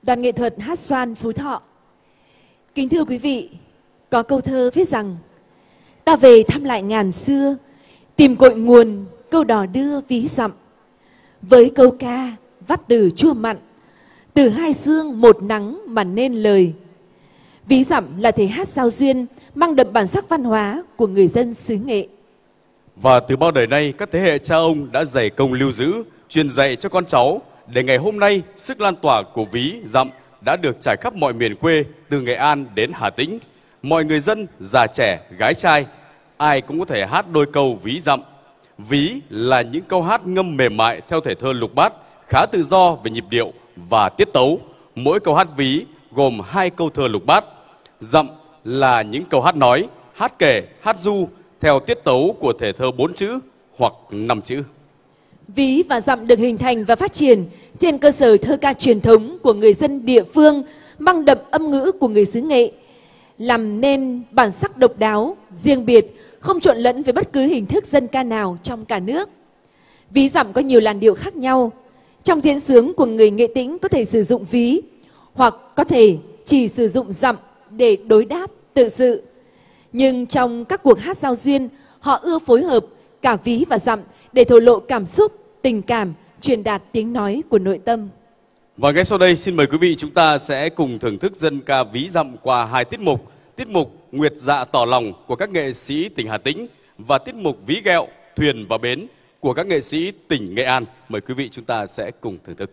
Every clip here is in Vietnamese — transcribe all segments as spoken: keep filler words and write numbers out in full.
Đoàn nghệ thuật hát xoan Phú Thọ. Kính thưa quý vị, có câu thơ viết rằng: ta về thăm lại ngàn xưa, tìm cội nguồn câu đò đưa ví dặm. Với câu ca vắt từ chua mặn, từ hai xương một nắng mà nên lời. Ví dặm là thể hát giao duyên mang đậm bản sắc văn hóa của người dân xứ Nghệ. Và từ bao đời nay, các thế hệ cha ông đã dày công lưu giữ, truyền dạy cho con cháu, để ngày hôm nay sức lan tỏa của ví dặm đã được trải khắp mọi miền quê, từ Nghệ An đến Hà Tĩnh. Mọi người dân, già trẻ, gái trai, ai cũng có thể hát đôi câu ví dặm. Ví là những câu hát ngâm mềm mại theo thể thơ lục bát, khá tự do về nhịp điệu và tiết tấu. Mỗi câu hát ví gồm hai câu thơ lục bát. Dặm là những câu hát nói, hát kể, hát du theo tiết tấu của thể thơ bốn chữ hoặc năm chữ. Ví và dặm được hình thành và phát triển trên cơ sở thơ ca truyền thống của người dân địa phương, mang đậm âm ngữ của người xứ Nghệ, làm nên bản sắc độc đáo, riêng biệt, không trộn lẫn với bất cứ hình thức dân ca nào trong cả nước. Ví dặm có nhiều làn điệu khác nhau. Trong diễn xướng của người Nghệ Tĩnh có thể sử dụng ví, hoặc có thể chỉ sử dụng dặm để đối đáp, tự sự. Nhưng trong các cuộc hát giao duyên, họ ưa phối hợp cả ví và dặm để thổ lộ cảm xúc, tình cảm, truyền đạt tiếng nói của nội tâm. Và ngay sau đây, xin mời quý vị chúng ta sẽ cùng thưởng thức dân ca ví dặm qua hai tiết mục. Tiết mục Nguyệt Dạ Tỏ Lòng của các nghệ sĩ tỉnh Hà Tĩnh và tiết mục Ví Ghẹo, Thuyền và Bến của các nghệ sĩ tỉnh Nghệ An. Mời quý vị chúng ta sẽ cùng thưởng thức.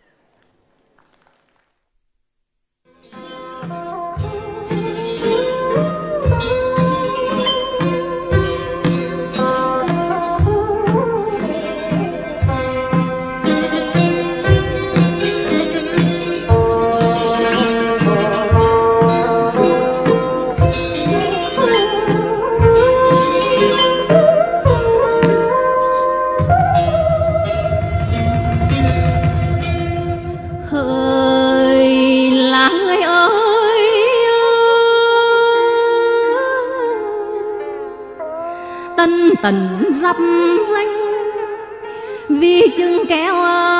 Tình rắp ranh vì chừng kéo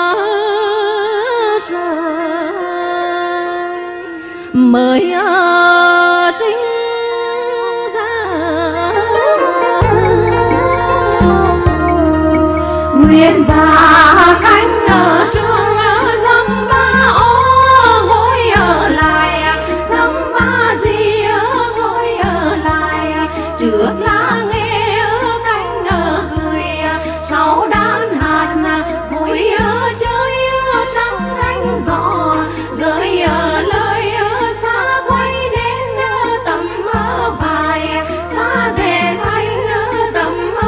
rơi mới sinh ra nguyện giả cánh ở trường dăm ba ô ngồi ở lại dăm ba gì ngồi ở lại trước là sáu đàn hạt vui chơi trăng cánh gió gửi lời xa quay đến tầm vài xa dệt thành tầm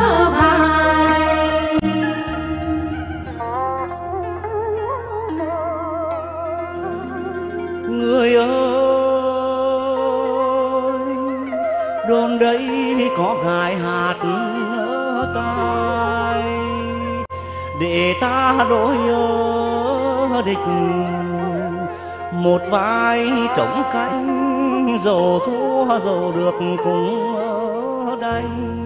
vài. Người ơi, đồn đây có gái hạt tai để ta đôi nhớ địch một vai trống cánh dầu thua dầu được cùng ở đây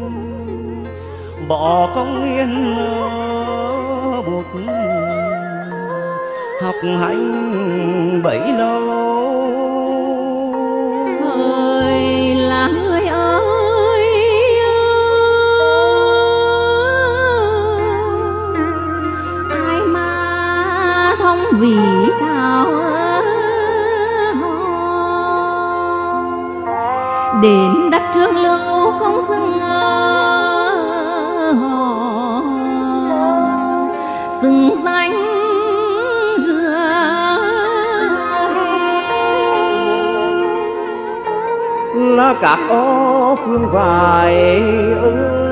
bỏ công yên buộc học hành bấy lâu. Ơi là người ơi, vì thảo đến đất Trương Lưu không xưng họ xưng danh rửa là các ô phương vải ơi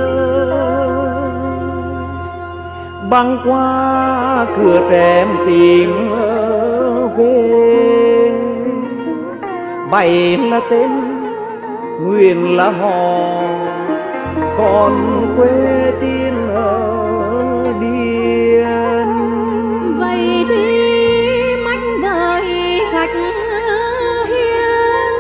băng qua cửa rèm tìm về bảy là tên nguyện là họ còn quê tiên ở biên. Vậy thì mách đời khách hiền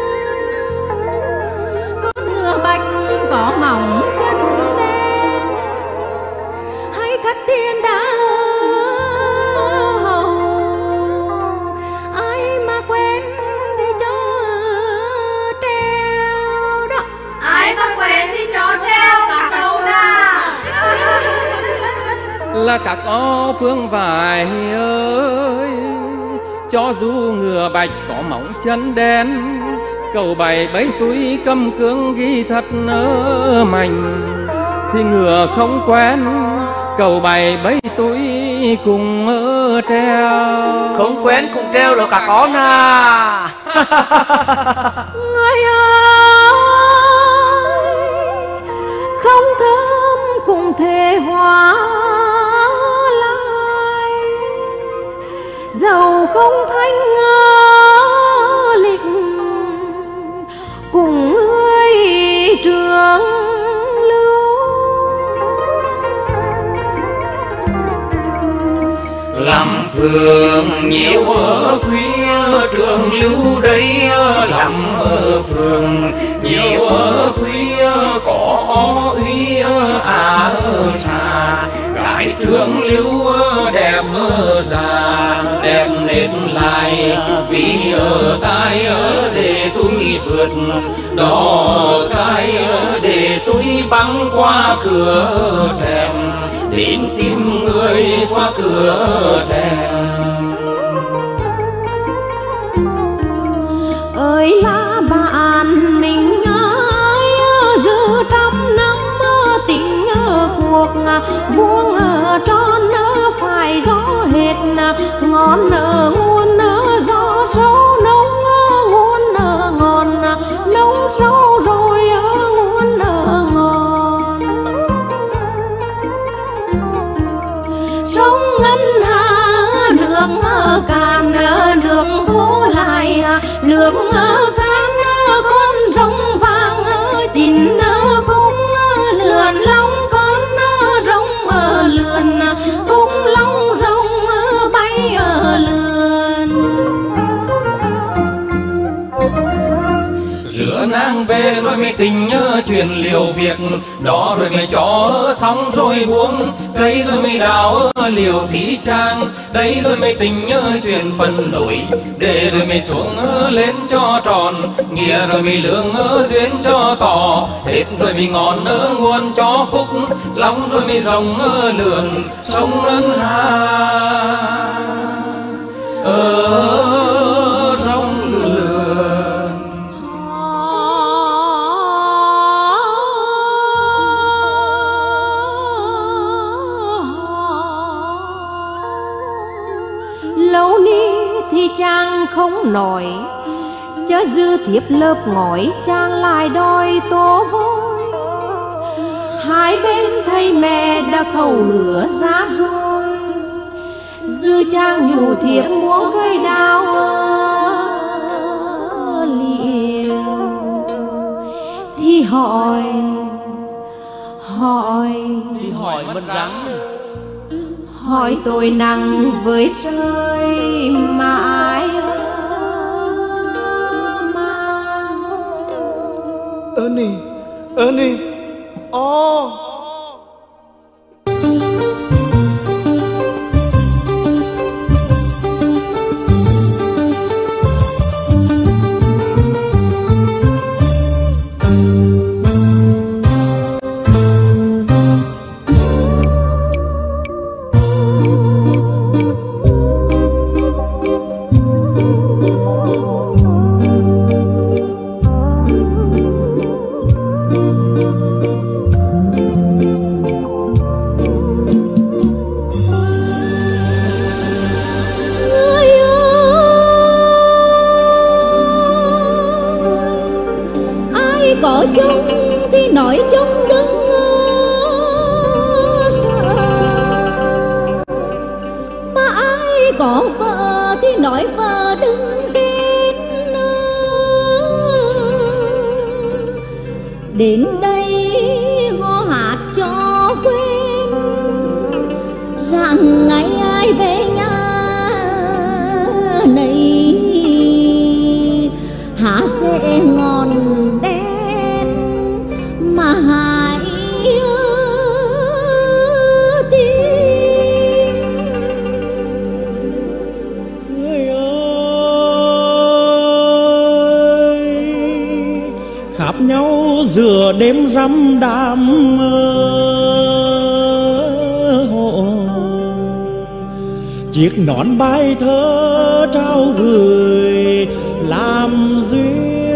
con ngựa bạch có mỏng chân đen hay cất tiền đã hầu ai mặc là các ó phương vải ơi, cho dù ngựa bạch có móng chân đen, cầu bày bấy túi cầm cương ghi thật nơ mạnh, thì ngựa không quen cầu bày bấy túi cùng mơ treo. Không quen cùng treo được cả con à. Người ơi không thơm cùng thể hóa lại, dầu không thanh lịch cùng người trường lưu. Làm phường nhiều ở khuya trường lưu đây, làm ở phường nhiều ở khuya có uy à ở xa, gái trường lưu đẹp ở già đẹp nên lại vì ở tai ở để tôi vượt đò cái để tôi băng qua cửa đèn đến tìm người qua cửa đèn. Ơi là bạn mình ơi giữ trăm năm tình cuộc vuông tròn phải gió hết ngon nguồn gió sâu nông nguồn ngon nông sâu rồi nguồn ngon. Sông ngân hà nước cạn nước khô lại, nước cạn con rồng vàng chín khung lượn long con rồng lượn cung long rồng bay lượn. Rửa nang về rồi mới tình nhớ chuyện liều việc đó, rồi mới cho xong rồi buông cây rồi mới đào liều thí trang đây, rồi mới tình nhớ chuyện phần đổi để rồi mới xuống lên cho tròn nghĩa, rồi mới lương duyên cho tỏ hết, rồi mới ngọn nguồn cho phúc long, rồi mới rồng lượn sông ngân hà ở rồng lượn. Lâu ni thì chàng không nói, chớ dư thiếp lớp ngói chàng lại đòi tô vôi. Hai bên thầy mẹ đã khẩu hứa ra rồi, dư chàng nhủ thiếp muốn cây đào liều. Thì hỏi hỏi Thì hỏi mất rắn, hỏi tôi nặng với trời mà ai mang. Ernie, Ernie, oh. Có chung thì nói chung đừng sợ, mà ai có vợ thì nói vợ đừng ghen. Đến đây họ hát cho quên rằng ngày ai về nhà này há sẽ ngon đen mà hãy tin. Người ơi khắp nhau giữa đêm rằm đám hộ chiếc nón bài thơ trao gửi làm duyên.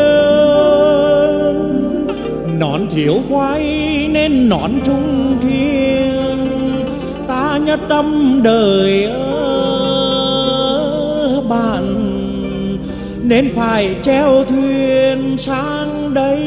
Nón thiếu quay nên nón trung thiên, ta nhất tâm đời ở bạn nên phải treo thuyền sang đây.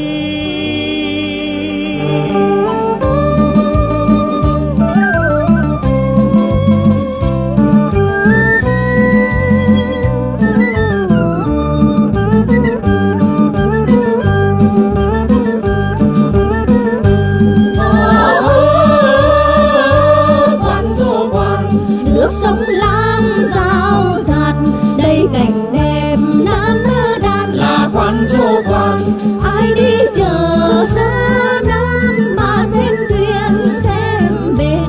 Sông Lam rao rạt đầy cảnh đẹp nam nữ đàn là khoan du khoan. Ai đi chờ ra Nam mà xem thuyền xem bến.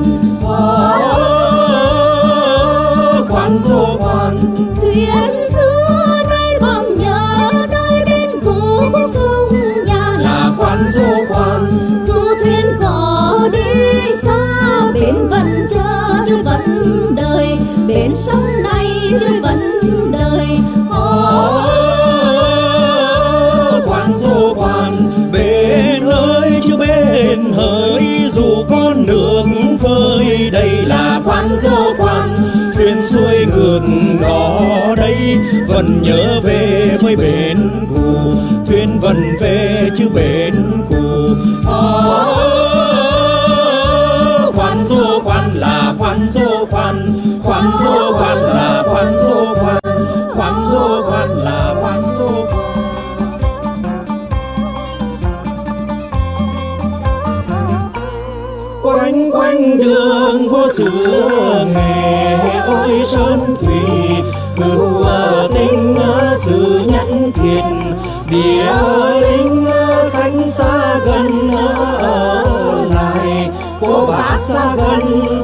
Khoan du khoan thuyền xưa nay còn nhớ nơi bên cũ khúc trong nhà là khoan du khoan. Dù thuyền có đi xa bến vẫn chờ chứ vẫn đời, bến sông này chứ vẫn đời. Khoan du khoan bên ơi chứ bên hỡi, dù con nước phơi đây là khoan du khoan. Thuyền xuôi ngược đó đây vẫn nhớ về với bến cũ, thuyền vẫn về chứ bến cũ. Khoan du khoan là khoan du khoan, khoan du khoan là khoan du khoan, khoan du khoan là khoan du khoan. Quanh quanh đường vô xưa nghề ôi sơn thủy, cửu tình sự nhân thiện. Địa linh khách xa gần ở lại, cô bác xa gần